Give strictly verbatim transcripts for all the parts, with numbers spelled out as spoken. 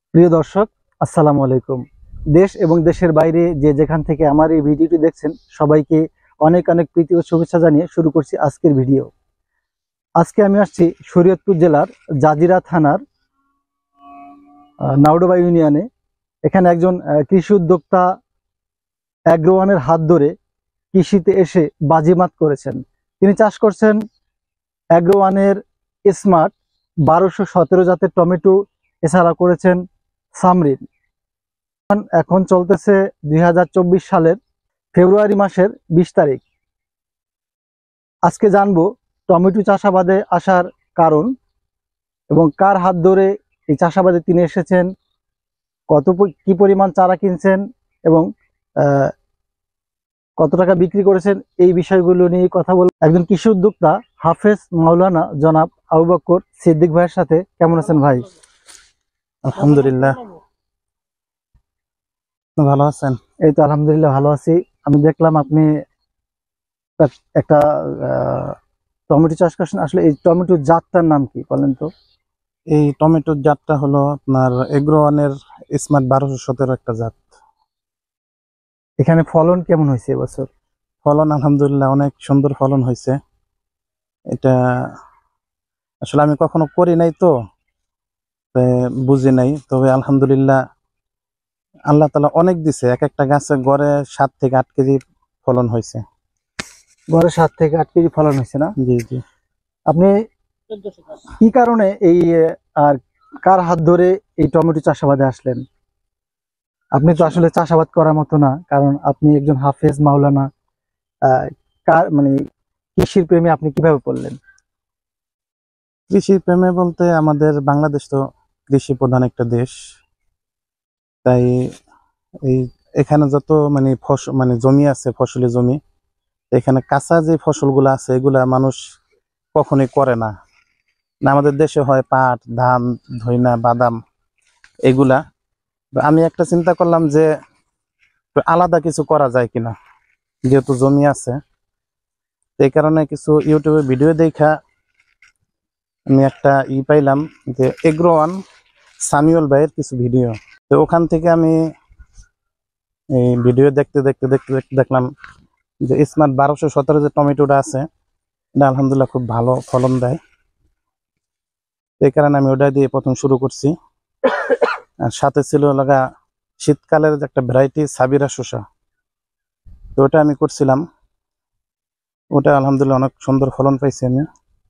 প্রিয় দর্শক, আসসালামু আলাইকুম। দেশ এবং দেশের বাইরে যে যেখান থেকে আমার এই ভিডিওটি দেখছেন সবাইকে অনেক অনেক প্রীতি ও শুভেচ্ছা জানিয়ে শুরু করছি আজকের ভিডিও। আজকে আমি আসছি শরীয়তপুর জেলার জাজিরা থানার নাওডোবা ইউনিয়নে। এখানে একজন কৃষি উদ্যোক্তা অ্যাগ্রোওয়ানের হাত ধরে কৃষিতে এসে বাজিমাত করেছেন। তিনি চাষ করছেন অ্যাগ্রোওয়ানের স্মার্ট বারোশো সতেরো জাতের টমেটো, এছাড়া করেছেন সামরিন। এখন চলতেছে দুই হাজার চব্বিশ সালের ফেব্রুয়ারি মাসের বিশ তারিখ। আজকে জানবো টমেটো চাষাবাদে আসার কারণ এবং কার হাত ধরে এই চাষাবাদে তিনি এসেছেন, কত কি পরিমাণ চারা কিনছেন এবং কত টাকা বিক্রি করেছেন, এই বিষয়গুলো নিয়ে কথা বল একজন কৃষি উদ্যোক্তা হাফেজ মাওলানা জনাব আবু বকর সিদ্দিক ভাইয়ের সাথে। কেমন আছেন ভাই? আলহামদুলিল্লাহ, ভালো আছেন? এই তো আলহামদুলিল্লাহ ভালো আছি। আমি দেখলাম আপনি একটা টমেটো চাষ করছেন। আসলে এই টমেটোর জাতটার নাম কি বলেন তো? এই টমেটোর জাতটা হলো আপনার এগ্রোওয়ানের স্মার্ট বারোশো সতেরো একটা জাত। এখানে ফলন কেমন হয়েছে এবছর? ফলন আলহামদুলিল্লাহ অনেক সুন্দর ফলন হয়েছে। এটা আসলে আমি কখনো করি নাই তো বুঝি নাই, তবে আলহামদুলিল্লাহ আল্লাহ তাআলা অনেক দিছে। এক একটা গাছে গড়ে সাত থেকে আট কেজি ফলন হয়েছে। গড়ে সাত থেকে আট কেজি ফলন হয়েছে না? জি জি। আপনি কি কারণে এই আর কার হাত ধরে এই টমেটো চাষাবাদে আসলেন? আপনি তো আসলে চাষাবাদ করার মতো না, কারণ আপনি একজন হাফেজ মাওলানা। আহ কার মানে কৃষির প্রেমে আপনি কিভাবে পড়লেন? কৃষি প্রেমে বলতে আমাদের বাংলাদেশ তো কৃষি প্রধান একটা দেশ, তাই এই এখানে যত মানে ফসল মানে জমি আছে, ফসলি জমি, এখানে কাঁচা যে ফসলগুলো আছে এগুলা মানুষ কখনোই করে না। আমাদের দেশে হয় পাট, ধান, ধইনা, বাদাম এগুলা। আমি একটা চিন্তা করলাম যে আলাদা কিছু করা যায় কিনা, যেহেতু জমি আছে। এই কারণে কিছু ইউটিউবে ভিডিও দেখা আমি একটা ই পাইলাম যে এগ্রোওয়ান সামিউল ভাইয়ের কিছু ভিডিও। তো ওখান থেকে আমি এই ভিডিও দেখতে দেখতে দেখতে দেখতে দেখলাম যে স্মার্ট বারোশো সতেরো যে টমেটোটা আছে এটা আলহামদুলিল্লাহ খুব ভালো ফলন দেয়। এই কারণে আমি ওটা দিয়ে প্রথম শুরু করছি। আর সাথে ছিল লাগা শীতকালের একটা ভ্যারাইটি সাবিরা শসা, তো ওটা আমি করছিলাম। ওটা আলহামদুলিল্লাহ অনেক সুন্দর ফলন পাইছি আমি।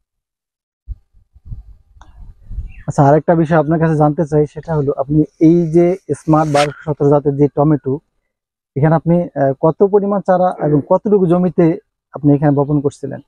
আচ্ছা, আরেকটা বিষয় আপনার কাছে জানতে চাই, সেটা হলো আপনি এই যে স্মার্ট বারোশো সতেরো জাতের যে টমেটো, এখানে আপনি কত পরিমাণ চারা এবং কতটুকু জমিতে আপনি এখানে বপন করছিলেন?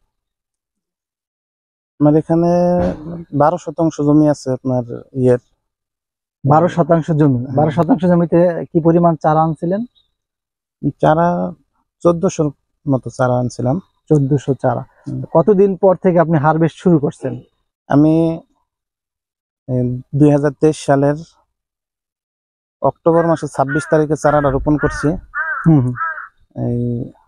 আমার এখানে বারো শতাংশ জমি আছে আপনার ইয়ের। বারো শতাংশ জমি বারো শতাংশ জমিতে কি পরিমাণ চারা আনছিলেন? চারা চোদ্দশোর মতো চারা আনছিলাম। চোদ্দশো চারা। কতদিন পর থেকে আপনি হারভেস্ট শুরু করছেন? আমি দুই হাজার তেইশ সালের অক্টোবর মাসের ছাব্বিশ তারিখে চারাটা রোপণ করছি। হম এই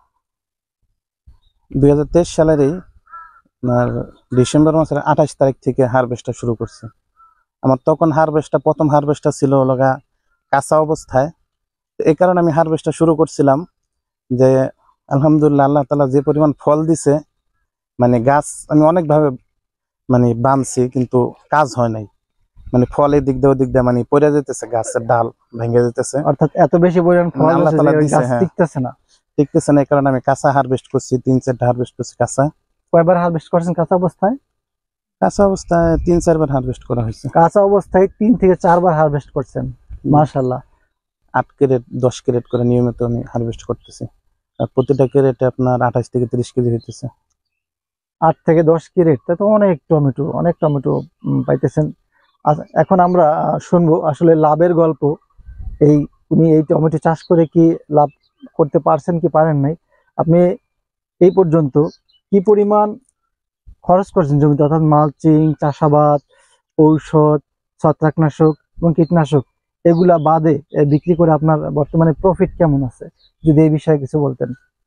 দুই হাজার তেইশ সালের এই আপনার ডিসেম্বর মাসের আঠাশ তারিখ থেকে হারভেস্টটা শুরু করছি। আমার তখন হারভেস্টটা প্রথম হারভেস্টটা ছিল লগা কাঁচা অবস্থায়। এই কারণে আমি হারভেস্টটা শুরু করছিলাম যে আলহামদুলিল্লাহ আল্লাহ তাআলা যে পরিমাণ ফল দিছে, মানে গাছ আমি অনেকভাবে মানে বানছি কিন্তু কাজ হয় নাই। মানে ফল এই দিক দিয়ে ওদিক দিয়ে মানে পড়ে যেতেছে, গাছের ডাল ভেঙে যেতেছে। অর্থাৎ এত বেশি পরিমাণ ফল আল্লাহ তাআলা দিছে, হ্যাঁ, টিকতেছে না টিকতেছে না। এই কারণে আমি কাঁচা হারভেস্ট করছি, তিন চারটা হারভেস্ট করছি কাঁচা। কয়বার হারভেস্ট করছেন কাঁচা অবস্থায়? কাঁচা অবস্থায় তিন চারবার হারভেস্ট করা হয়েছে। কাঁচা অবস্থায় তিন থেকে চারবার হারভেস্ট করছেন, মাশাআল্লাহ। আট ক্যারেট দশ ক্যারেট করে নিয়মিত আমি হারভেস্ট করতেছি। আর প্রতিটা ক্যারেটে আপনার আঠাশ থেকে তিরিশ কেজি হইতেছে। আট থেকে দশ ক্যারেট, তা তো অনেক টমেটো, অনেক টমেটো পাইতেছেন। এখন আমরা শুনবো আসলে লাভের গল্প। এই উনি এই টমেটো চাষ করে কি লাভ করতে পারছেন কি পারেন নাই, আপনি এই পর্যন্ত কি পরিমাণ খরচ করছেন জমিতে, অর্থাৎ মালচিং, চাষাবাদ, ঔষধ, ছত্রাকনাশক এবং কীটনাশক এগুলা বাদে বিক্রি করে আপনার বর্তমানে প্রফিট কেমন আছে, যদি এই বিষয়ে কিছু বলতেন।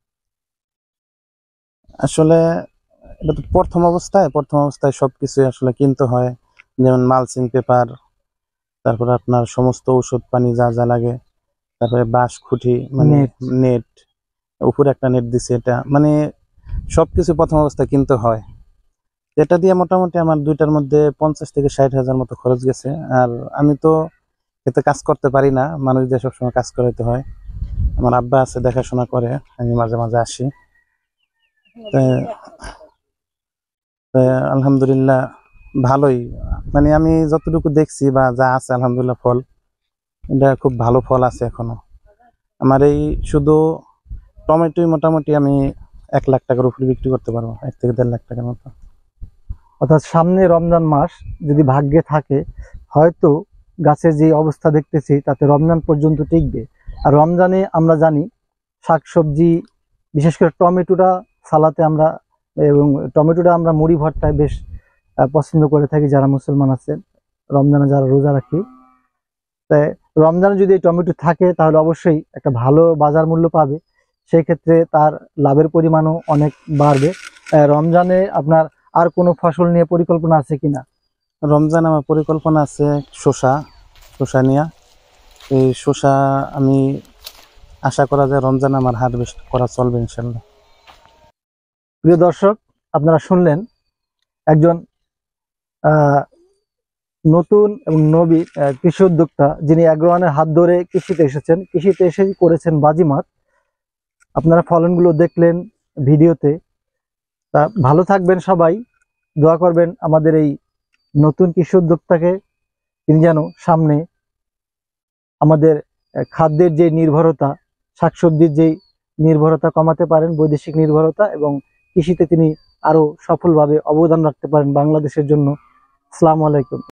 আসলে এটা তো প্রথম অবস্থায় প্রথম অবস্থায় সবকিছু আসলে কিনতে হয়, যেমন মালচিং পেপার, তারপরে আপনার সমস্ত ওষুধ পানি যা যা লাগে, তারপরে বাঁশ খুঁটি মানে নেট। নেট, উপরে একটা নেট দিছে, এটা মানে সবকিছু প্রথম অবস্থায় কিনতে হয়। এটা দিয়ে মোটামুটি আমার দুইটার মধ্যে পঞ্চাশ থেকে ষাট হাজার মতো খরচ গেছে। আর আমি তো এতে কাজ করতে পারি না, মানুষদের সবসময় কাজ করাইতে হয়। আমার আব্বা আছে, দেখাশোনা করে, আমি মাঝে মাঝে আসি। আলহামদুলিল্লাহ ভালোই, মানে আমি যতটুকু দেখছি বা যা আছে আলহামদুলিল্লাহ ফল, এটা খুব ভালো ফল আছে এখনো। আমার এই শুধু টমেটোই মোটামুটি আমি এক লাখ টাকার উপরে বিক্রি করতে পারবো, এক থেকে দেড় লাখ টাকার মতো। অর্থাৎ সামনে রমজান মাস যদি ভাগ্যে থাকে, হয়তো গাছের যে অবস্থা দেখতেছি তাতে রমজান পর্যন্ত টিকবে। আর রমজানে আমরা জানি শাকসবজি, বিশেষ করে টমেটোটা সালাতে আমরা, এবং টমেটোটা আমরা মুড়ি ভর্তায় বেশ পছন্দ করে থাকি যারা মুসলমান আছেন, রমজানে যারা রোজা রাখি। তাই রমজানে যদি এই টমেটো থাকে তাহলে অবশ্যই একটা ভালো বাজার মূল্য পাবে, সেই ক্ষেত্রে তার লাভের পরিমাণও অনেক বাড়বে। রমজানে আপনার আর কোনো ফসল নিয়ে পরিকল্পনা আছে কিনা? রমজান আমার পরিকল্পনা আছে শসা, শসা নিয়ে। এই শসা আমি আশা করা যায় রমজান আমার হারভেস্ট করা চলবে ইনশাল্লাহ। প্রিয় দর্শক, আপনারা শুনলেন একজন আহ নতুন এবং নবী কৃষি উদ্যোক্তা, যিনি অ্যাগ্রোয়ানের হাত ধরে কৃষিতে এসেছেন, কৃষিতে এসে করেছেন বাজিমাত। আপনারা ফলনগুলো দেখলেন ভিডিওতে। তা ভালো থাকবেন সবাই, দোয়া করবেন আমাদের এই নতুন কৃষি উদ্যোক্তাকে, তিনি যেন সামনে আমাদের খাদ্যের যে নির্ভরতা, শাকসবজির যেই নির্ভরতা কমাতে পারেন, বৈদেশিক নির্ভরতা, এবং কৃষিতে তিনি আরো সফলভাবে অবদান রাখতে পারেন বাংলাদেশের জন্য। আসসালামু আলাইকুম।